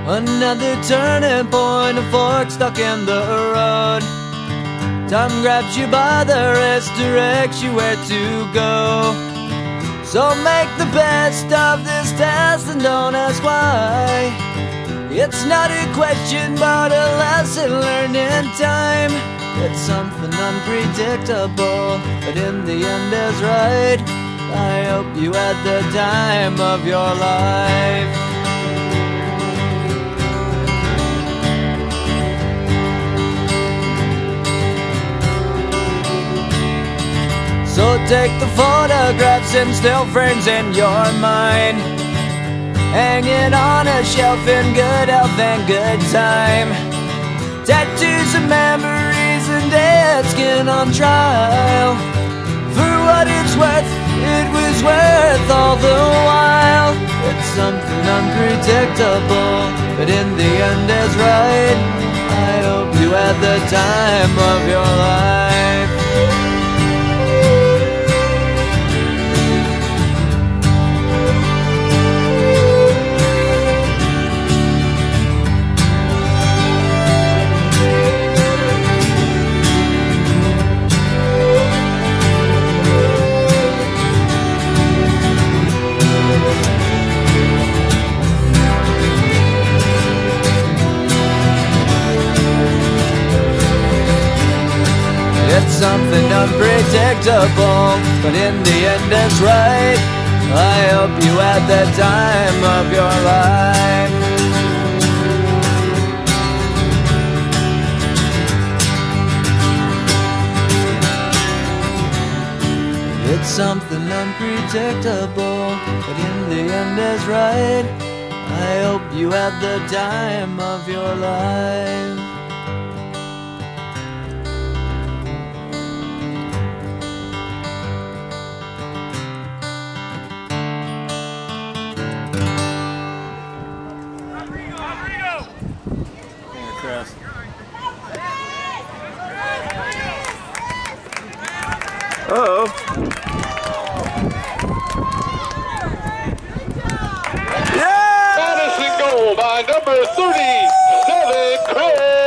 Another turning point, a fork stuck in the road. Time grabs you by the wrist, directs you where to go. So make the best of this test and don't ask why. It's not a question but a lesson learned in time. It's something unpredictable, but in the end is right. I hope you had the time of your life. So take the photographs and still frames in your mind, hang it on a shelf in good health and good time. Tattoos of memories and dead skin on trial. For what it's worth, it was worth all the while. It's something unpredictable, but in the end is right. I hope you had the time of your life. It's something unpredictable, but in the end it's right. I hope you had the time of your life. It's something unpredictable, but in the end is right. I hope you had the time of your life. Uh-oh. Yeah! Madison goal by number 37, Chris.